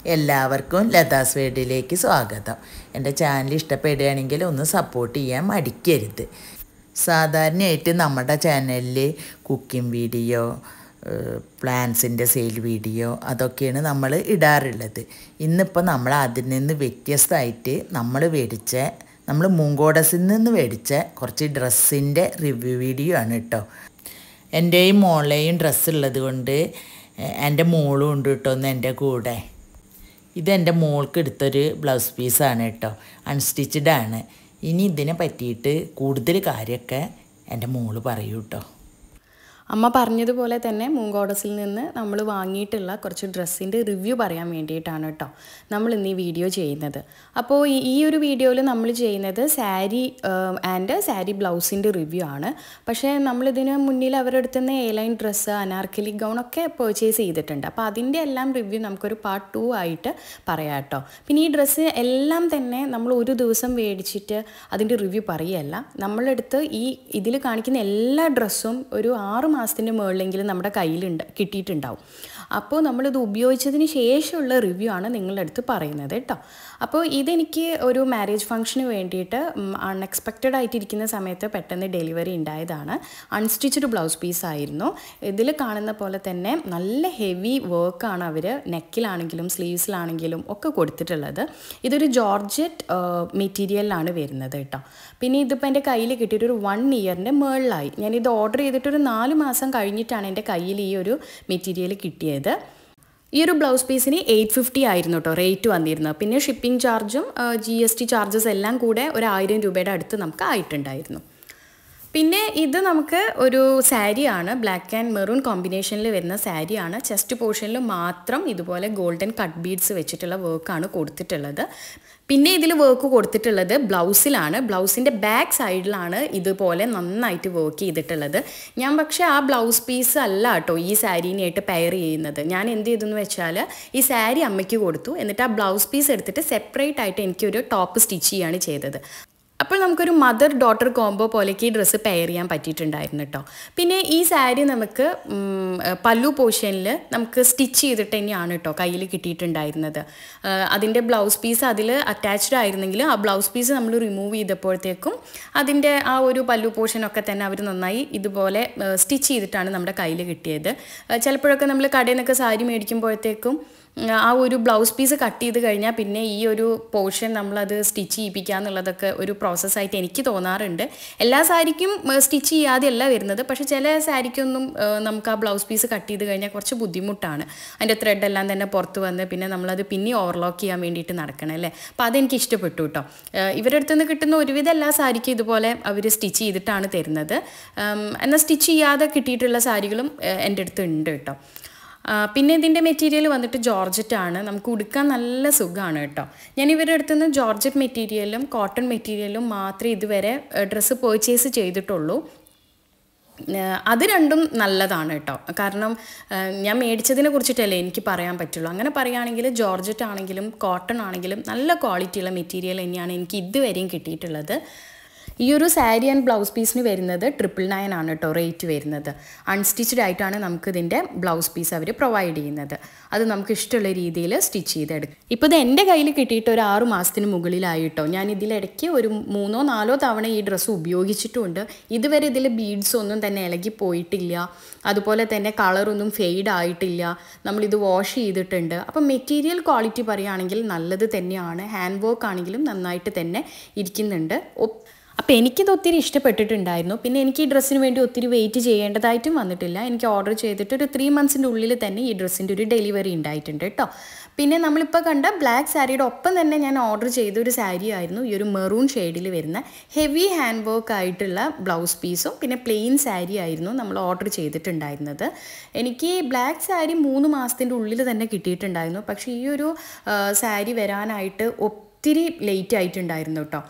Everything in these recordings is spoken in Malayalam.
എല്ലാവർക്കും ലതാസ് വേഡിലേക്ക് സ്വാഗതം. എൻ്റെ ചാനൽ ഇഷ്ടപ്പെടുകയാണെങ്കിൽ ഒന്ന് സപ്പോർട്ട് ചെയ്യാൻ മടിക്കരുത്. സാധാരണയായിട്ട് നമ്മുടെ ചാനലിൽ കുക്കിംഗ് വീഡിയോ, പ്ലാന്റ്സിൻ്റെ സെയിൽ വീഡിയോ അതൊക്കെയാണ് നമ്മൾ ഇടാറുള്ളത്. ഇന്നിപ്പോൾ നമ്മൾ അതിൽ നിന്ന് വ്യത്യസ്തമായിട്ട് നമ്മൾ മൂങ്കോടസിൽ നിന്ന് മേടിച്ച കുറച്ച് ഡ്രസ്സിൻ്റെ റിവ്യൂ വീഡിയോ ആണ് കേട്ടോ. എൻ്റെയും മോളെയും ഡ്രസ്സുള്ളത് കൊണ്ട് എൻ്റെ മോളും ഉണ്ട് കേട്ടോ ഒന്ന് എൻ്റെ കൂടെ. ഇതെൻ്റെ മോൾക്ക് എടുത്തൊരു ബ്ലൗസ് പീസാണ് കേട്ടോ, അൺസ്റ്റിച്ചഡാണ്. ഇനി ഇതിനെ പറ്റിയിട്ട് കൂടുതൽ കാര്യമൊക്കെ എൻ്റെ മോള് പറയൂ കേട്ടോ. അമ്മ പറഞ്ഞതുപോലെ തന്നെ മൂങ്കോടസിൽ നിന്ന് നമ്മൾ വാങ്ങിയിട്ടുള്ള കുറച്ച് ഡ്രസ്സിൻ്റെ റിവ്യൂ പറയാൻ വേണ്ടിയിട്ടാണ് കേട്ടോ നമ്മൾ ഇന്ന് ഈ വീഡിയോ ചെയ്യുന്നത്. അപ്പോൾ ഈ ഒരു വീഡിയോയിൽ നമ്മൾ ചെയ്യുന്നത് സാരി ബ്ലൗസിൻ്റെ റിവ്യൂ ആണ്. പക്ഷേ നമ്മളിതിന് മുന്നിൽ അവരുടെ അടുത്ത് നിന്ന് എയർലൈൻ ഡ്രസ്സ്, അനാർക്കലി ഗൗണൊക്കെ പർച്ചേസ് ചെയ്തിട്ടുണ്ട്. അപ്പോൾ അതിൻ്റെ എല്ലാം റിവ്യൂ നമുക്കൊരു പാർട്ട് 2 ആയിട്ട് പറയാം കേട്ടോ. പിന്നെ ഈ ഡ്രസ്സ് എല്ലാം തന്നെ നമ്മൾ ഒരു ദിവസം മേടിച്ചിട്ട് അതിൻ്റെ റിവ്യൂ പറയുകയല്ല. നമ്മളെടുത്ത് ഇതിൽ കാണിക്കുന്ന എല്ലാ ഡ്രസ്സും ഒരു 6 മാസത്തിൻ്റെ മുകളിലെങ്കിലും നമ്മുടെ കിട്ടിയിട്ടുണ്ടാവും. അപ്പോൾ നമ്മളിത് ഉപയോഗിച്ചതിന് ശേഷമുള്ള റിവ്യൂ ആണ് നിങ്ങളുടെ അടുത്ത് പറയുന്നത് കേട്ടോ. അപ്പോൾ ഇതെനിക്ക് ഒരു മാരേജ് ഫംഗ്ഷന് വേണ്ടിയിട്ട് അൺഎക്സ്പെക്റ്റഡ് ആയിട്ടിരിക്കുന്ന സമയത്ത് പെട്ടെന്ന് ഡെലിവറി ഉണ്ടായതാണ്. അൺസ്റ്റിച്ചഡ് ബ്ലൗസ് പീസായിരുന്നു. ഇതിൽ കാണുന്ന പോലെ തന്നെ നല്ല ഹെവി വർക്കാണ് അവർ നെക്കിലാണെങ്കിലും സ്ലീവ്സിലാണെങ്കിലും ഒക്കെ കൊടുത്തിട്ടുള്ളത്. ഇതൊരു ജോർജറ്റ് മെറ്റീരിയലിലാണ് വരുന്നത് കേട്ടോ. പിന്നെ ഇതിപ്പോൾ എൻ്റെ കയ്യിൽ കിട്ടിയിട്ടൊരു 1 ഇയറിൻ്റെ മുകളിലായി. ഞാനിത് ഓർഡർ ചെയ്തിട്ടൊരു 4 മാസം കഴിഞ്ഞിട്ടാണ് എൻ്റെ കയ്യിൽ ഈ ഒരു മെറ്റീരിയൽ കിട്ടിയത്. ഈ ഒരു ബ്ലൗസ് പീസിന് 850 ആയിരുന്നു കേട്ടോ റേറ്റ് വന്നിരുന്നത്. പിന്നെ ഷിപ്പിംഗ് ചാർജും GST ചാർജസ് എല്ലാം കൂടെ ഒരു 1000 രൂപയുടെ അടുത്ത് നമുക്ക് ആയിട്ടുണ്ടായിരുന്നു. പിന്നെ ഇത് നമുക്ക് ഒരു സാരിയാണ്, ബ്ലാക്ക് ആൻഡ് മെറൂൺ കോമ്പിനേഷനിൽ വരുന്ന സാരിയാണ്. ചെസ്റ്റ് പോർഷനിൽ മാത്രം ഇതുപോലെ ഗോൾഡൻ കട്ട് ബീഡ്സ് വെച്ചിട്ടുള്ള വർക്കാണ് കൊടുത്തിട്ടുള്ളത്. പിന്നെ ഇതിൽ വർക്ക് കൊടുത്തിട്ടുള്ളത് ബ്ലൗസിലാണ്. ബ്ലൗസിൻ്റെ ബാക്ക് സൈഡിലാണ് ഇതുപോലെ നന്നായിട്ട് വർക്ക് ചെയ്തിട്ടുള്ളത്. ഞാൻ പക്ഷേ ആ ബ്ലൗസ് പീസ് അല്ല കേട്ടോ ഈ സാരീനായിട്ട് പെയർ ചെയ്യുന്നത്. ഞാൻ എന്ത് ചെയ്തെന്ന് വെച്ചാൽ ഈ സാരി അമ്മയ്ക്ക് കൊടുത്തു, എന്നിട്ട് ആ ബ്ലൗസ് പീസ് എടുത്തിട്ട് സെപ്പറേറ്റ് ആയിട്ട് എനിക്കൊരു ടോപ്പ് സ്റ്റിച്ച് ചെയ്യുകയാണ് ചെയ്തത്. അപ്പോൾ നമുക്കൊരു മദർ ഡോട്ടർ കോംബോ പോലേക്ക് ഈ ഡ്രസ്സ് പെയർ ചെയ്യാൻ പറ്റിയിട്ടുണ്ടായിരുന്നു കേട്ടോ. പിന്നെ ഈ സാരി നമുക്ക് പല്ലു പോർഷനിൽ നമുക്ക് സ്റ്റിച്ച് ചെയ്തിട്ട് തന്നെയാണ് കേട്ടോ കയ്യിൽ കിട്ടിയിട്ടുണ്ടായിരുന്നത്. അതിൻ്റെ ബ്ലൗസ് പീസ് അതിൽ അറ്റാച്ച്ഡ് ആയിരുന്നെങ്കിൽ ആ ബ്ലൗസ് പീസ് നമ്മൾ റിമൂവ് ചെയ്തപ്പോഴത്തേക്കും അതിൻ്റെ ആ ഒരു പല്ലു പോർഷനൊക്കെ തന്നെ അവർ നന്നായി ഇതുപോലെ സ്റ്റിച്ച് ചെയ്തിട്ടാണ് നമ്മുടെ കയ്യിൽ കിട്ടിയത്. ചിലപ്പോഴൊക്കെ നമ്മൾ കടയിൽ നിന്നൊക്കെ സാരി മേടിക്കുമ്പോഴത്തേക്കും ആ ഒരു ബ്ലൗസ് പീസ് കട്ട് ചെയ്ത് കഴിഞ്ഞാൽ പിന്നെ ഈ ഒരു പോർഷൻ നമ്മളത് സ്റ്റിച്ച് ചെയ്യിപ്പിക്കുക എന്നുള്ളതൊക്കെ ഒരു പ്രോസസ്സായിട്ട് എനിക്ക് തോന്നാറുണ്ട്. എല്ലാ സാരിക്കും സ്റ്റിച്ച് ചെയ്യാതെയല്ല വരുന്നത്, പക്ഷേ ചില സാരിക്കൊന്നും നമുക്ക് ആ ബ്ലൗസ് പീസ് കട്ട് ചെയ്ത് കഴിഞ്ഞാൽ കുറച്ച് ബുദ്ധിമുട്ടാണ്. അതിൻ്റെ ത്രെഡെല്ലാം തന്നെ പുറത്ത് വന്ന് പിന്നെ നമ്മളത് പിന്നെ ഓവർലോക്ക് ചെയ്യാൻ വേണ്ടിയിട്ട് നടക്കണം അല്ലേ. അപ്പോൾ അതെനിക്ക് ഇഷ്ടപ്പെട്ടു കേട്ടോ. ഇവരുടെ അടുത്ത് നിന്ന് കിട്ടുന്ന ഒരുവിധം എല്ലാ സാരിക്കും ഇതുപോലെ അവർ സ്റ്റിച്ച് ചെയ്തിട്ടാണ് തരുന്നത്. എന്നാൽ സ്റ്റിച്ച് ചെയ്യാതെ കിട്ടിയിട്ടുള്ള സാരികളും എൻ്റെ അടുത്ത് ഉണ്ട് കേട്ടോ. പിന്നെ ഇതിൻ്റെ മെറ്റീരിയൽ വന്നിട്ട് ജോർജറ്റാണ്. നമുക്ക് ഉടുക്കാൻ നല്ല സുഖമാണ് കേട്ടോ. ഞാൻ ഇവരുടെ അടുത്ത് നിന്ന് ജോർജറ്റ് മെറ്റീരിയലും കോട്ടൺ മെറ്റീരിയലും മാത്രമേ ഇതുവരെ ഡ്രസ്സ് പർച്ചേസ് ചെയ്തിട്ടുള്ളൂ. അത് രണ്ടും നല്ലതാണ് കേട്ടോ. കാരണം ഞാൻ മേടിച്ചതിനെ കുറിച്ചിട്ടല്ലേ എനിക്ക് പറയാൻ പറ്റുള്ളൂ. അങ്ങനെ പറയുകയാണെങ്കിൽ ജോർജറ്റ് ആണെങ്കിലും കോട്ടൺ ആണെങ്കിലും നല്ല ക്വാളിറ്റിയുള്ള മെറ്റീരിയൽ തന്നെയാണ് എനിക്ക് ഇതുവരെയും കിട്ടിയിട്ടുള്ളത്. ഈ ഒരു സാരി ആൻഡ് ബ്ലൗസ് പീസിന് വരുന്നത് 999 ആണ് കേട്ടോ റേറ്റ് വരുന്നത്. അൺസ്റ്റിച്ചഡ് ആയിട്ടാണ് നമുക്കിതിൻ്റെ ബ്ലൗസ് പീസ് അവർ പ്രൊവൈഡ് ചെയ്യുന്നത്. അത് നമുക്ക് ഇഷ്ടമുള്ള രീതിയിൽ സ്റ്റിച്ച് ചെയ്തെടുക്കും. ഇപ്പോൾ ഇത് എൻ്റെ കയ്യിൽ കിട്ടിയിട്ട് ഒരു 6 മാസത്തിന് മുകളിലായിട്ടോ. ഞാൻ ഇതിലിടയ്ക്ക് ഒരു 3-4 തവണ ഈ ഡ്രസ്സ് ഉപയോഗിച്ചിട്ടുമുണ്ട്. ഇതുവരെ ഇതിൽ ബീഡ്സ് ഒന്നും തന്നെ ഇളകി പോയിട്ടില്ല. അതുപോലെ തന്നെ കളറൊന്നും ഫെയ്ഡ് ആയിട്ടില്ല. നമ്മളിത് വാഷ് ചെയ്തിട്ടുണ്ട്. അപ്പം മെറ്റീരിയൽ ക്വാളിറ്റി പറയുകയാണെങ്കിൽ നല്ലത് തന്നെയാണ്. ഹാൻഡ് വർക്ക് ആണെങ്കിലും നന്നായിട്ട് തന്നെ ഇരിക്കുന്നുണ്ട്. അപ്പോൾ എനിക്കിത് ഒത്തിരി ഇഷ്ടപ്പെട്ടിട്ടുണ്ടായിരുന്നു. പിന്നെ എനിക്ക് ഈ ഡ്രസ്സിന് വേണ്ടി ഒത്തിരി വെയിറ്റ് ചെയ്യേണ്ടതായിട്ടും വന്നിട്ടില്ല. എനിക്ക് ഓർഡർ ചെയ്തിട്ട് ഒരു 3 മന്ത്സിൻ്റെ ഉള്ളിൽ തന്നെ ഈ ഡ്രസ്സിൻ്റെ ഒരു ഡെലിവറി ഉണ്ടായിട്ടുണ്ട് കേട്ടോ. പിന്നെ നമ്മളിപ്പോൾ കണ്ട ബ്ലാക്ക് സാരിയുടെ ഒപ്പം തന്നെ ഞാൻ ഓർഡർ ചെയ്തൊരു സാരി ആയിരുന്നു ഈ ഒരു മെറൂൺ ഷെയ്ഡിൽ വരുന്ന ഹെവി ഹാൻഡ് വർക്ക് ആയിട്ടുള്ള ബ്ലൗസ് പീസും പിന്നെ പ്ലെയിൻ സാരി ആയിരുന്നു നമ്മൾ ഓർഡർ ചെയ്തിട്ടുണ്ടായിരുന്നത്. എനിക്ക് ബ്ലാക്ക് സാരി 3 മാസത്തിൻ്റെ ഉള്ളിൽ തന്നെ കിട്ടിയിട്ടുണ്ടായിരുന്നു. പക്ഷേ ഈ ഒരു സാരി വരാനായിട്ട് ഒത്തിരി ലേറ്റ് ആയിട്ടുണ്ടായിരുന്നു കേട്ടോ.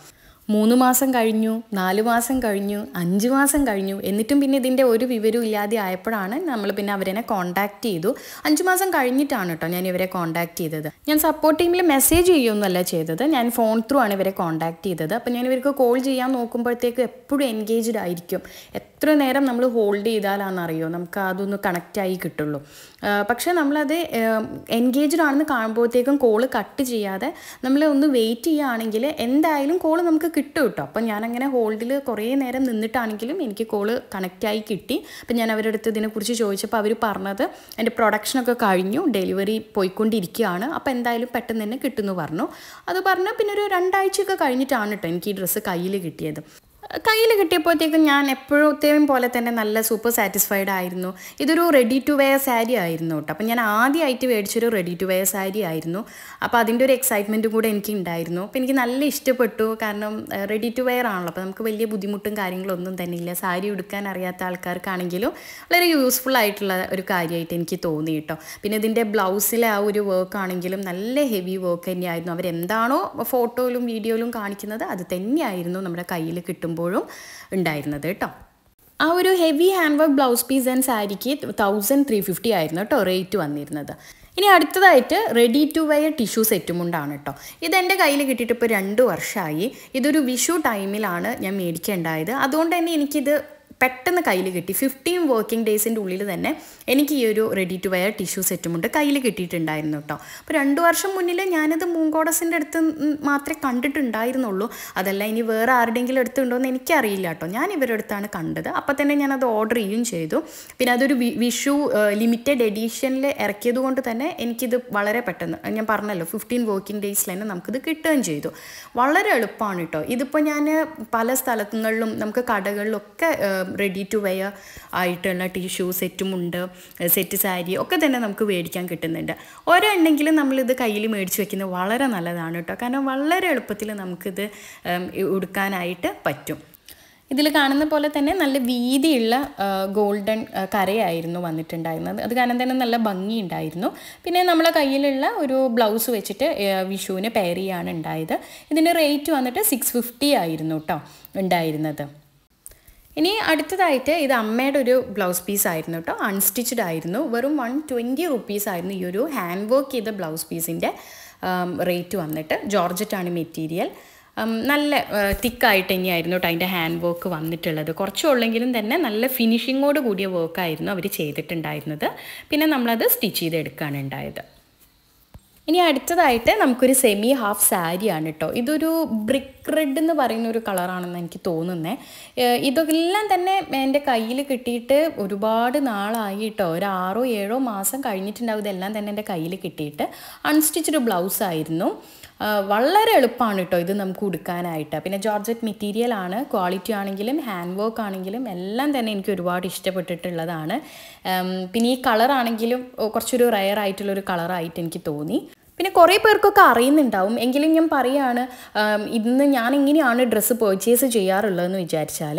3 മാസം കഴിഞ്ഞു, 4 മാസം കഴിഞ്ഞു, 5 മാസം കഴിഞ്ഞു. എന്നിട്ടും പിന്നെ ഇതിൻ്റെ ഒരു വിവരവും ഇല്ലാതെ ആയപ്പോഴാണ് നമ്മൾ പിന്നെ അവരെ കോൺടാക്ട് ചെയ്തു. 5 മാസം കഴിഞ്ഞിട്ടാണ് കേട്ടോ ഞാൻ ഇവരെ കോൺടാക്ട് ചെയ്തത്. ഞാൻ സപ്പോർട്ട് ടീമിൽ മെസ്സേജ് ചെയ്യുകയൊന്നുമല്ല ചെയ്തത്, ഞാൻ ഫോൺ ത്രൂ ആണ് ഇവരെ കോൺടാക്ട് ചെയ്തത്. അപ്പോൾ ഞാൻ ഇവർക്ക് കോൾ ചെയ്യാൻ നോക്കുമ്പോഴത്തേക്ക് എപ്പോഴും എൻഗേജ്ഡ് ആയിരിക്കും. എത്ര നേരം നമ്മൾ ഹോൾഡ് ചെയ്താലാണെന്നറിയോ നമുക്ക് അതൊന്ന് കണക്റ്റായി കിട്ടുള്ളൂ. പക്ഷേ നമ്മളത് എൻഗേജ്ഡ് ആണെന്ന് കാണുമ്പോഴത്തേക്കും കോള് കട്ട് ചെയ്യാതെ നമ്മൾ ഒന്ന് വെയിറ്റ് ചെയ്യുകയാണെങ്കിൽ എന്തായാലും കോള് നമുക്ക് കിട്ടും കേട്ടോ. അപ്പം ഞാനങ്ങനെ ഹോൾഡിൽ കുറേ നേരം നിന്നിട്ടാണെങ്കിലും എനിക്ക് കോള് കണക്റ്റായി കിട്ടി. അപ്പം ഞാൻ അവരുടെ അടുത്ത് ഇതിനെക്കുറിച്ച് ചോദിച്ചപ്പോൾ അവർ പറഞ്ഞത് എൻ്റെ പ്രൊഡക്ഷനൊക്കെ കഴിഞ്ഞു, ഡെലിവറി പോയിക്കൊണ്ടിരിക്കുകയാണ്, അപ്പോൾ എന്തായാലും പെട്ടെന്ന് തന്നെ കിട്ടുമെന്ന് പറഞ്ഞു. അത് പറഞ്ഞ് പിന്നെ ഒരു 2 ആഴ്ചയൊക്കെ കഴിഞ്ഞിട്ടാണ് കേട്ടോ എനിക്ക് ഈ ഡ്രസ്സ് കയ്യിൽ കിട്ടിയത്. കയ്യിൽ കിട്ടിയപ്പോഴത്തേക്കും ഞാൻ എപ്പോഴത്തേയും പോലെ തന്നെ നല്ല സൂപ്പർ സാറ്റിസ്ഫൈഡ് ആയിരുന്നു. ഇതൊരു റെഡി ടു വെയർ സാരി ആയിരുന്നു കേട്ടോ. അപ്പം ഞാൻ ആദ്യമായിട്ട് മേടിച്ചൊരു റെഡി ടു വെയർ സാരി ആയിരുന്നു. അപ്പോൾ അതിൻ്റെ ഒരു എക്സൈറ്റ്മെൻറ്റും കൂടെ എനിക്ക് ഉണ്ടായിരുന്നു. അപ്പോൾ എനിക്ക് നല്ല ഇഷ്ടപ്പെട്ടു. കാരണം റെഡി ടു വെയർ ആണല്ലോ, അപ്പോൾ നമുക്ക് വലിയ ബുദ്ധിമുട്ടും കാര്യങ്ങളൊന്നും തന്നെ ഇല്ല. സാരി ഉടുക്കാൻ അറിയാത്ത ആൾക്കാർക്കാണെങ്കിലും വളരെ യൂസ്ഫുൾ ആയിട്ടുള്ള ഒരു കാര്യമായിട്ട് എനിക്ക് തോന്നി കേട്ടോ. പിന്നെ ഇതിൻ്റെ ബ്ലൗസിലെ ആ ഒരു വർക്ക് ആണെങ്കിലും നല്ല ഹെവി വർക്ക് തന്നെയായിരുന്നു. അവരെന്താണോ ഫോട്ടോയിലും വീഡിയോയിലും കാണിക്കുന്നത് അത് തന്നെയായിരുന്നു നമ്മുടെ കയ്യിൽ കിട്ടുമ്പോഴും ഉണ്ടായിരുന്നത് കേട്ടോ. ആ ഒരു heavy hand work blouse piece and സാരിക്ക് 1350 ആയിരുന്നു കേട്ടോ റേറ്റ് വന്നിരുന്നത്. ഇനി അടുത്തതായിട്ട് റെഡി ടു വെയർ ടിഷ്യൂ സെറ്റും കൊണ്ടാണ് കേട്ടോ. ഇതെൻ്റെ കയ്യിൽ കിട്ടിയിട്ട് ഇപ്പോൾ 2 വർഷമായി. ഇതൊരു വിഷു ടൈമിലാണ് ഞാൻ മേടിക്കേണ്ടായത്. അതുകൊണ്ട് തന്നെ എനിക്കിത് പെട്ടെന്ന് കയ്യിൽ കിട്ടി. 15 വർക്കിംഗ് ഡേയ്സിൻ്റെ ഉള്ളിൽ തന്നെ എനിക്ക് ഈ ഒരു റെഡി ടു വെയർ ടിഷ്യൂ സെറ്റും കൊണ്ട് കയ്യിൽ കിട്ടിയിട്ടുണ്ടായിരുന്നു കേട്ടോ. അപ്പോൾ 2 വർഷം മുന്നിൽ ഞാനിത് മൂങ്കോടസിൻ്റെ അടുത്ത് മാത്രമേ കണ്ടിട്ടുണ്ടായിരുന്നുള്ളൂ. അതല്ല ഇനി വേറെ ആരുടെയെങ്കിലും അടുത്തുണ്ടോയെന്ന് എനിക്കറിയില്ല കേട്ടോ. ഞാൻ ഇവരുടെ അടുത്താണ് കണ്ടത്. അപ്പോൾ തന്നെ ഞാനത് ഓർഡർ ചെയ്യുകയും ചെയ്തു. പിന്നെ അതൊരു വിഷു ലിമിറ്റഡ് എഡിഷനിൽ ഇറക്കിയത് കൊണ്ട് തന്നെ എനിക്കിത് വളരെ പെട്ടെന്ന്, ഞാൻ പറഞ്ഞല്ലോ 15 വർക്കിംഗ് ഡേയ്സിൽ തന്നെ നമുക്കിത് കിട്ടുകയും ചെയ്തു. വളരെ എളുപ്പമാണ് കേട്ടോ. ഇതിപ്പോൾ ഞാൻ പല സ്ഥലങ്ങളിലും നമുക്ക് കടകളിലൊക്കെ റെഡി ടു വെയർ ആയിട്ടുള്ള ടിഷ്യൂ സെറ്റുമുണ്ട്, സെറ്റ് സാരി ഒക്കെ തന്നെ നമുക്ക് മേടിക്കാൻ കിട്ടുന്നുണ്ട്. ഒരെണ്ണെങ്കിലും നമ്മളിത് കയ്യിൽ മേടിച്ച് വെക്കുന്നത് വളരെ നല്ലതാണ് കേട്ടോ. കാരണം വളരെ എളുപ്പത്തിൽ നമുക്കിത് ഉടുക്കാനായിട്ട് പറ്റും. ഇതിൽ കാണുന്ന പോലെ തന്നെ നല്ല വീതിയുള്ള ഗോൾഡൻ കരയായിരുന്നു വന്നിട്ടുണ്ടായിരുന്നത്. അത് കാരണം തന്നെ നല്ല ഭംഗിയുണ്ടായിരുന്നു. പിന്നെ നമ്മളെ കയ്യിലുള്ള ഒരു ബ്ലൗസ് വെച്ചിട്ട് വിഷുവിന് പെയർ ചെയ്യാണ് ഉണ്ടായത്. ഇതിൻ്റെ റേറ്റ് വന്നിട്ട് 650 ആയിരുന്നു കേട്ടോ ഉണ്ടായിരുന്നത്. ഇനി അടുത്തതായിട്ട് ഇത് അമ്മയുടെ ഒരു ബ്ലൗസ് പീസ് ആയിരുന്നു കേട്ടോ. അൺസ്റ്റിച്ച്ഡ് ആയിരുന്നു. വെറും 120 റുപ്പീസ് ആയിരുന്നു ഈ ഒരു ഹാൻഡ് വർക്ക് ചെയ്ത ബ്ലൗസ് പീസിൻ്റെ റേറ്റ് വന്നിട്ട്. ജോർജറ്റാണ് മെറ്റീരിയൽ. നല്ല തിക്കായിട്ട് തന്നെയായിരുന്നു കേട്ടോ അതിൻ്റെ ഹാൻഡ് വർക്ക് വന്നിട്ടുള്ളത്. കുറച്ചുള്ളെങ്കിലും തന്നെ നല്ല ഫിനിഷിങ്ങോട് കൂടിയ വർക്കായിരുന്നു അവർ ചെയ്തിട്ടുണ്ടായിരുന്നത്. പിന്നെ നമ്മളത് സ്റ്റിച്ച് ചെയ്തെടുക്കുകയാണ് ഉണ്ടായത്. ഇനി അടുത്തതായിട്ട് നമുക്കൊരു സെമി ഹാഫ് സാരിയാണ് കേട്ടോ. ഇതൊരു ബ്രിക്ക് റെഡ് എന്ന് പറയുന്ന ഒരു കളറാണെന്ന് എനിക്ക് തോന്നുന്നത്. ഇതെല്ലാം തന്നെ എൻ്റെ കയ്യിൽ കിട്ടിയിട്ട് ഒരുപാട് നാളായി കേട്ടോ. ഒരു 6-7 മാസം കഴിഞ്ഞിട്ടുണ്ടാവും ഇതെല്ലാം തന്നെ എൻ്റെ കയ്യിൽ കിട്ടിയിട്ട്. അൺസ്റ്റിച്ച്ഡ് ബ്ലൗസ് ആയിരുന്നു. വളരെ എളുപ്പമാണ് കേട്ടോ ഇത് നമുക്ക് ഉടുക്കാനായിട്ട്. പിന്നെ ജോർജറ്റ് മെറ്റീരിയലാണ്. ക്വാളിറ്റി ആണെങ്കിലും ഹാൻഡ് വർക്ക് ആണെങ്കിലും എല്ലാം തന്നെ എനിക്ക് ഒരുപാട് ഇഷ്ടപ്പെട്ടിട്ടുള്ളതാണ്. പിന്നെ ഈ കളറാണെങ്കിലും കുറച്ചൊരു റയർ ആയിട്ടുള്ളൊരു കളറായിട്ട് എനിക്ക് തോന്നി. പിന്നെ കുറേ പേർക്കൊക്കെ അറിയുന്നുണ്ടാവും. എങ്കിലും ഞാൻ പറയുകയാണ്, ഇന്ന് ഞാൻ ഇങ്ങനെയാണ് ഡ്രസ്സ് പർച്ചേസ് ചെയ്യാറുള്ളതെന്ന് വിചാരിച്ചാൽ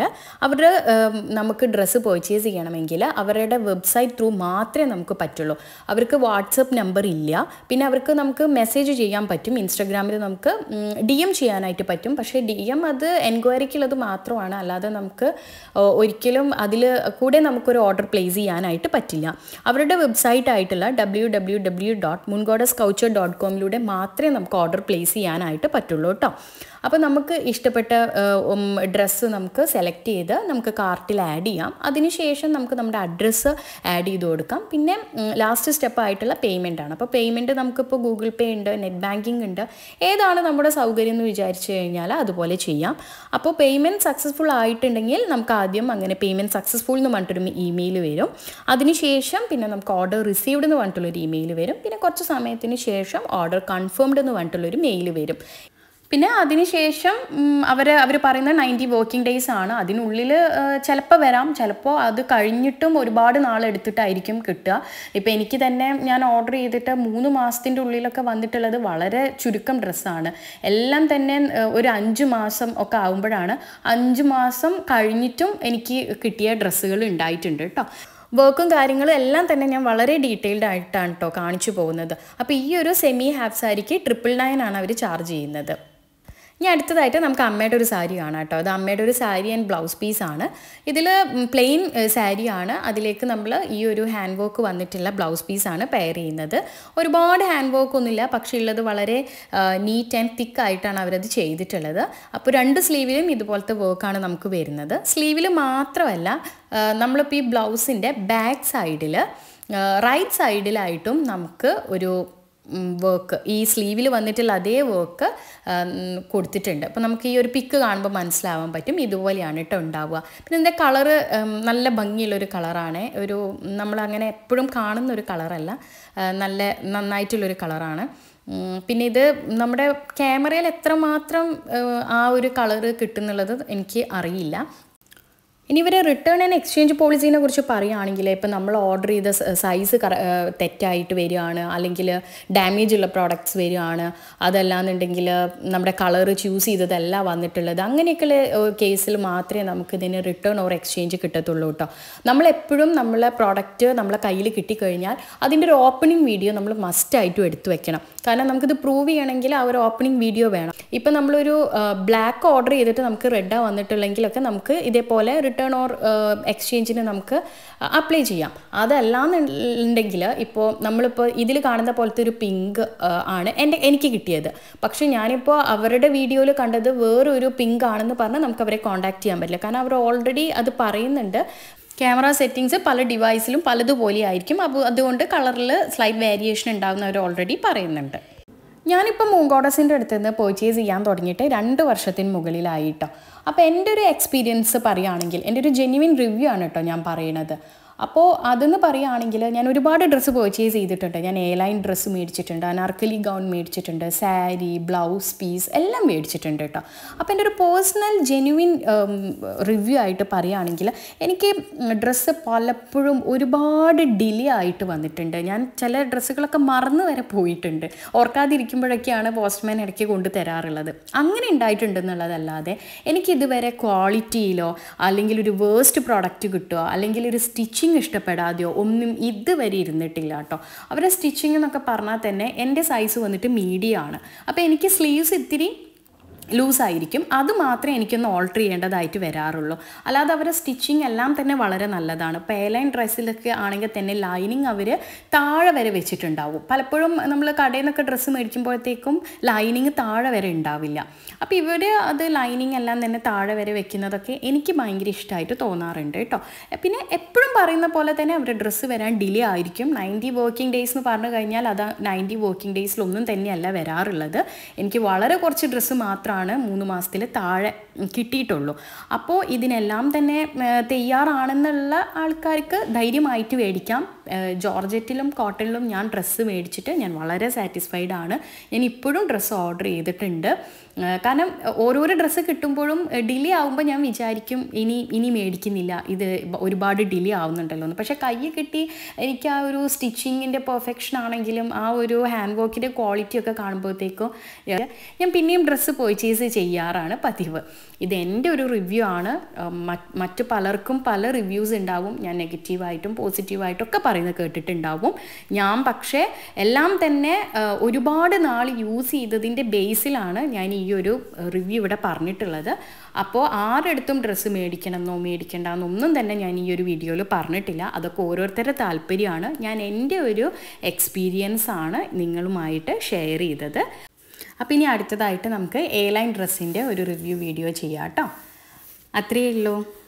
നമുക്ക് ഡ്രസ്സ് പർച്ചേസ് ചെയ്യണമെങ്കിൽ അവരുടെ വെബ്സൈറ്റ് ത്രൂ മാത്രമേ നമുക്ക് പറ്റുള്ളൂ. അവർക്ക് വാട്സപ്പ് നമ്പർ ഇല്ല. പിന്നെ അവർക്ക് നമുക്ക് മെസ്സേജ് ചെയ്യാൻ പറ്റും. ഇൻസ്റ്റാഗ്രാമിൽ നമുക്ക് DM ചെയ്യാനായിട്ട് പറ്റും. പക്ഷേ DM അത് എൻക്വയറിക്കുള്ളത് മാത്രമാണ്. അല്ലാതെ നമുക്ക് ഒരിക്കലും അതിൽ കൂടെ നമുക്കൊരു ഓർഡർ പ്ലേസ് ചെയ്യാനായിട്ട് പറ്റില്ല. അവരുടെ വെബ്സൈറ്റ് ആയിട്ടുള്ള www.moongoddessculture.com മാത്രമേ നമുക്ക് ഓർഡർ പ്ലേസ് ചെയ്യാനായിട്ട് പറ്റുള്ളൂ കേട്ടോ. അപ്പോൾ നമുക്ക് ഇഷ്ടപ്പെട്ട ഡ്രസ്സ് നമുക്ക് സെലക്ട് ചെയ്ത് നമുക്ക് കാർട്ടിൽ ആഡ് ചെയ്യാം. അതിനുശേഷം നമുക്ക് നമ്മുടെ അഡ്രസ്സ് ആഡ് ചെയ്ത് കൊടുക്കാം. പിന്നെ ലാസ്റ്റ് സ്റ്റെപ്പായിട്ടുള്ള പേയ്മെൻ്റ് ആണ്. അപ്പോൾ പേയ്മെൻറ്റ് നമുക്കിപ്പോൾ ഗൂഗിൾ പേ ഉണ്ട്, നെറ്റ് ബാങ്കിങ് ഉണ്ട്. ഏതാണ് നമ്മുടെ സൗകര്യം എന്ന് വിചാരിച്ചു കഴിഞ്ഞാൽ അതുപോലെ ചെയ്യാം. അപ്പോൾ പേയ്മെൻറ്റ് സക്സസ്ഫുൾ ആയിട്ടുണ്ടെങ്കിൽ നമുക്ക് ആദ്യം അങ്ങനെ പേയ്മെൻറ്റ് സക്സസ്ഫുൾ എന്ന് പറഞ്ഞിട്ടൊരു ഇമെയിൽ വരും. അതിനുശേഷം പിന്നെ നമുക്ക് ഓർഡർ റിസീവ്ഡ് എന്ന് പറഞ്ഞിട്ടുള്ളൊരു ഇമെയിൽ വരും. പിന്നെ കുറച്ച് സമയത്തിന് ശേഷം ഓർഡർ കൺഫേംഡ് എന്ന് പറഞ്ഞിട്ടുള്ളൊരു മെയിൽ വരും. പിന്നെ അതിനുശേഷം അവർ പറയുന്ന 90 വർക്കിംഗ് ഡേയ്സ് ആണ്. അതിനുള്ളിൽ ചിലപ്പോൾ വരാം, ചിലപ്പോൾ അത് കഴിഞ്ഞിട്ടും ഒരുപാട് നാളെടുത്തിട്ടായിരിക്കും കിട്ടുക. ഇപ്പോൾ എനിക്ക് തന്നെ ഞാൻ ഓർഡർ ചെയ്തിട്ട് 3 മാസത്തിൻ്റെ ഉള്ളിലൊക്കെ വന്നിട്ടുള്ളത് വളരെ ചുരുക്കം ഡ്രസ്സാണ്. എല്ലാം തന്നെ ഒരു 5 മാസം ഒക്കെ ആകുമ്പോഴാണ്. 5 മാസം കഴിഞ്ഞിട്ടും എനിക്ക് കിട്ടിയ ഡ്രസ്സുകൾ ഉണ്ടായിട്ടുണ്ട് കേട്ടോ. വർക്കും കാര്യങ്ങളും എല്ലാം തന്നെ ഞാൻ വളരെ ഡീറ്റെയിൽഡ് ആയിട്ടാണ് കേട്ടോ കാണിച്ചു പോകുന്നത്. അപ്പോൾ ഈ ഒരു സെമി ഹാഫ് സാരിക്ക് 999 ആണ് അവർ ചാർജ് ചെയ്യുന്നത്. ഇനി അടുത്തതായിട്ട് നമുക്ക് അമ്മയുടെ ഒരു സാരി കാണാം കേട്ടോ. അത് അമ്മയുടെ ഒരു സാരി ആൻഡ് ബ്ലൗസ് പീസാണ്. ഇതിൽ പ്ലെയിൻ സാരിയാണ്, അതിലേക്ക് നമ്മൾ ഈ ഒരു ഹാൻഡ് വർക്ക് വന്നിട്ടുള്ള ബ്ലൗസ് പീസാണ് പെയർ ചെയ്യുന്നത്. ഒരുപാട് ഹാൻഡ് വർക്ക് ഒന്നുമില്ല, പക്ഷേ ഉള്ളത് വളരെ നീറ്റ് ആൻഡ് തിക്ക് ആയിട്ടാണ് അവരത് ചെയ്തിട്ടുള്ളത്. അപ്പോൾ 2 സ്ലീവിലും ഇതുപോലത്തെ വർക്കാണ് നമുക്ക് വരുന്നത്. സ്ലീവിൽ മാത്രമല്ല, നമ്മളിപ്പോൾ ഈ ബ്ലൗസിൻ്റെ ബാക്ക് സൈഡിൽ റൈറ്റ് സൈഡിലായിട്ടും നമുക്ക് ഒരു വർക്ക്, ഈ സ്ലീവിൽ വന്നിട്ടുള്ള അതേ വർക്ക് കൊടുത്തിട്ടുണ്ട്. അപ്പോൾ നമുക്ക് ഈ ഒരു പിക്ക് കാണുമ്പോൾ മനസ്സിലാവാൻ പറ്റും, ഇതുപോലെയാണ് കേട്ടോ ഉണ്ടാവുക. പിന്നെ ഇതിൻ്റെ കളറ് നല്ല ഭംഗിയുള്ളൊരു കളറാണ്, ഒരു നമ്മളങ്ങനെ എപ്പോഴും കാണുന്നൊരു കളറല്ല, നന്നായിട്ടുള്ളൊരു കളറാണ്. പിന്നെ ഇത് നമ്മുടെ ക്യാമറയിൽ എത്രമാത്രം ആ ഒരു കളറ് കിട്ടുന്നുള്ളത് എനിക്ക് അറിയില്ല. ഇനി ഇവരെ റിട്ടേൺ ആൻഡ് എക്സ്ചേഞ്ച് പോളിസീനെ കുറിച്ച് പറയുകയാണെങ്കിൽ, ഇപ്പം നമ്മൾ ഓർഡർ ചെയ്ത സൈസ് തെറ്റായിട്ട് വരികയാണ്, അല്ലെങ്കിൽ ഡാമേജ് ഉള്ള പ്രോഡക്റ്റ്സ് വരികയാണ്, അതല്ലാന്നുണ്ടെങ്കിൽ നമ്മുടെ കളറ് ചൂസ് ചെയ്തതല്ല വന്നിട്ടുള്ളത്, അങ്ങനെയൊക്കെയുള്ള കേസിൽ മാത്രമേ നമുക്കിതിന് റിട്ടേൺ ഓർ എക്സ്ചേഞ്ച് കിട്ടത്തുള്ളൂ കേട്ടോ. നമ്മളെപ്പോഴും നമ്മളെ പ്രോഡക്റ്റ് നമ്മളെ കയ്യിൽ കിട്ടിക്കഴിഞ്ഞാൽ അതിൻ്റെ ഒരു ഓപ്പണിംഗ് വീഡിയോ നമ്മൾ മസ്റ്റായിട്ടും എടുത്തു വെക്കണം. കാരണം നമുക്കിത് പ്രൂവ് ചെയ്യണമെങ്കിൽ ആ ഒരു ഓപ്പണിംഗ് വീഡിയോ വേണം. ഇപ്പം നമ്മളൊരു ബ്ലാക്ക് ഓർഡർ ചെയ്തിട്ട് നമുക്ക് റെഡാണ് വന്നിട്ടുള്ളെങ്കിലൊക്കെ നമുക്ക് ഇതേപോലെ റിട്ടേൺ ഓർ എക്സ്ചേഞ്ചിന് നമുക്ക് അപ്ലൈ ചെയ്യാം. അതല്ലാന്നുണ്ടെങ്കിൽ ഇപ്പോൾ നമ്മളിപ്പോൾ ഇതിൽ കാണുന്ന പോലത്തെ ഒരു പിങ്ക് ആണ് എനിക്ക് കിട്ടിയത്. പക്ഷേ ഞാനിപ്പോൾ അവരുടെ വീഡിയോയിൽ കണ്ടത് വേറൊരു പിങ്ക് ആണെന്ന് പറഞ്ഞാൽ നമുക്ക് അവരെ കോൺടാക്ട് ചെയ്യാൻ പറ്റില്ല. കാരണം അവർ ഓൾറെഡി അത് പറയുന്നുണ്ട്, ക്യാമറ സെറ്റിങ്സ് പല ഡിവൈസിലും പലതുപോലെ ആയിരിക്കും, അപ്പോൾ അതുകൊണ്ട് കളറിൽ സ്ലൈറ്റ് വേരിയേഷൻ ഉണ്ടാകുന്നവർ ഓൾറെഡി പറയുന്നുണ്ട്. ഞാനിപ്പോൾ മൂങ്കോഡസിൻ്റെ അടുത്ത് നിന്ന് പർച്ചേസ് ചെയ്യാൻ തുടങ്ങിയിട്ട് 2 വർഷത്തിന് മുകളിലായിട്ടോ. അപ്പോൾ എൻ്റെ ഒരു എക്സ്പീരിയൻസ് പറയുകയാണെങ്കിൽ, എൻ്റെ ഒരു ജെന്യുവിൻ റിവ്യൂ ആണ് കേട്ടോ ഞാൻ പറയണത്. അപ്പോൾ അതെന്ന് പറയുകയാണെങ്കിൽ, ഞാൻ ഒരുപാട് ഡ്രസ്സ് പർച്ചേസ് ചെയ്തിട്ടുണ്ട്. ഞാൻ എയർലൈൻ ഡ്രസ്സ് മേടിച്ചിട്ടുണ്ട്, അനാർക്കലി ഗൗൺ മേടിച്ചിട്ടുണ്ട്, സാരി, ബ്ലൗസ് പീസ് എല്ലാം മേടിച്ചിട്ടുണ്ട് കേട്ടോ. അപ്പോൾ എൻ്റെ ഒരു പേഴ്സണൽ ജെന്യുവിൻ റിവ്യൂ ആയിട്ട് പറയുകയാണെങ്കിൽ, എനിക്ക് ഡ്രസ്സ് പലപ്പോഴും ഒരുപാട് ഡിലേ ആയിട്ട് വന്നിട്ടുണ്ട്. ഞാൻ ചില ഡ്രസ്സുകളൊക്കെ മറന്നു വരെ പോയിട്ടുണ്ട്, ഓർക്കാതിരിക്കുമ്പോഴൊക്കെയാണ് പോസ്റ്റ്മാൻ ഇടയ്ക്ക് കൊണ്ട് തരാറുള്ളത്. അങ്ങനെ ഉണ്ടായിട്ടുണ്ടെന്നുള്ളതല്ലാതെ എനിക്കിതുവരെ ക്വാളിറ്റിയിലോ അല്ലെങ്കിൽ ഒരു വേസ്റ്റ് പ്രോഡക്റ്റ് കിട്ടുക അല്ലെങ്കിൽ ഒരു സ്റ്റിച്ചിങ് ഇഷ്ടപ്പെടാതെയോ ഒന്നും ഇതുവരെ ഇരുന്നിട്ടില്ല കേട്ടോ. അവരുടെ സ്റ്റിച്ചിങ് എന്നൊക്കെ പറഞ്ഞാൽ തന്നെ എൻ്റെ സൈസ് വന്നിട്ട് മീഡിയം ആണ്. അപ്പോൾ എനിക്ക് സ്ലീവ്സ് ഇത്തിരി ലൂസായിരിക്കും, അത് മാത്രമേ എനിക്കൊന്ന് ഓൾട്ടർ ചെയ്യേണ്ടതായിട്ട് വരാറുള്ളൂ. അല്ലാതെ അവരുടെ സ്റ്റിച്ചിങ് എല്ലാം തന്നെ വളരെ നല്ലതാണ്. ഇപ്പോൾ എയർലൈൻ ഡ്രസ്സിലൊക്കെ ആണെങ്കിൽ തന്നെ ലൈനിങ് അവർ താഴെ വരെ വെച്ചിട്ടുണ്ടാവും. പലപ്പോഴും നമ്മൾ കടയിൽ നിന്നൊക്കെ ഡ്രസ്സ് മേടിക്കുമ്പോഴത്തേക്കും ലൈനിങ് താഴെ വരെ ഉണ്ടാവില്ല. അപ്പോൾ ഇവർ അത് ലൈനിങ് എല്ലാം തന്നെ താഴെ വരെ വെക്കുന്നതൊക്കെ എനിക്ക് ഭയങ്കര ഇഷ്ടമായിട്ട് തോന്നാറുണ്ട് കേട്ടോ. പിന്നെ എപ്പോഴും പറയുന്ന പോലെ തന്നെ അവരുടെ ഡ്രസ്സ് വരാൻ ഡിലേ ആയിരിക്കും. 90 വർക്കിംഗ് ഡേയ്സ് എന്ന് പറഞ്ഞു കഴിഞ്ഞാൽ അത് 90 വർക്കിംഗ് ഡേയ്സിലൊന്നും തന്നെയല്ല വരാറുള്ളത്. എനിക്ക് വളരെ കുറച്ച് ഡ്രസ്സ് മാത്രമാണ് 3 മാസത്തിൽ താഴെ കിട്ടിയിട്ടുള്ളൂ. അപ്പോൾ ഇതിനെല്ലാം തന്നെ തയ്യാറാണെന്നുള്ള ആൾക്കാർക്ക് ധൈര്യമായിട്ട് മേടിക്കാം. ജോർജറ്റിലും കോട്ടണിലും ഞാൻ ഡ്രസ്സ് മേടിച്ചിട്ട് ഞാൻ വളരെ സാറ്റിസ്ഫൈഡ് ആണ്. ഞാൻ ഇപ്പോഴും ഡ്രസ്സ് ഓർഡർ ചെയ്തിട്ടുണ്ട്. കാരണം ഓരോരോ ഡ്രസ്സ് കിട്ടുമ്പോഴും ഡിലേ ആകുമ്പോൾ ഞാൻ വിചാരിക്കും ഇനി മേടിക്കുന്നില്ല, ഇത് ഒരുപാട് ഡിലേ ആവുന്നുണ്ടല്ലോ എന്ന്. പക്ഷേ കയ്യിൽ കിട്ടി എനിക്ക് ആ ഒരു സ്റ്റിച്ചിങ്ങിൻ്റെ പെർഫെക്ഷൻ ആണെങ്കിലും ആ ഒരു ഹാൻഡ് വർക്കിൻ്റെ ക്വാളിറ്റിയൊക്കെ കാണുമ്പോഴത്തേക്കും ഞാൻ പിന്നെയും ഡ്രസ്സ് പർച്ചേസ് ചെയ്യാറാണ് പതിവ്. ഇത് എൻ്റെ ഒരു റിവ്യൂ ആണ്. മറ്റു പലർക്കും പല റിവ്യൂസ് ഉണ്ടാവും. ഞാൻ നെഗറ്റീവായിട്ടും പോസിറ്റീവായിട്ടും ഒക്കെ പറയുന്നത് കേട്ടിട്ടുണ്ടാവും. ഞാൻ പക്ഷേ എല്ലാം തന്നെ ഒരുപാട് നാൾ യൂസ് ചെയ്തതിൻ്റെ ബേസിലാണ് ഞാൻ ഈ ഒരു റിവ്യൂ ഇവിടെ പറഞ്ഞിട്ടുള്ളത്. അപ്പോൾ ആരെടുത്തും ഡ്രസ്സ് മേടിക്കണ്ടെന്നൊന്നും തന്നെ ഞാൻ ഈ ഒരു വീഡിയോയിൽ പറഞ്ഞിട്ടില്ല. അതൊക്കെ ഓരോരുത്തരുടെ താല്പര്യമാണ്. ഞാൻ എൻ്റെ ഒരു എക്സ്പീരിയൻസ് ആണ് നിങ്ങളുമായിട്ട് ഷെയർ ചെയ്തത്. അപ്പോൾ ഇനി അടുത്തതായിട്ട് നമുക്ക് എയർലൈൻ ഡ്രസ്സിൻ്റെ ഒരു റിവ്യൂ വീഡിയോ ചെയ്യാം കേട്ടോ. അത്രയേ ഉള്ളൂ.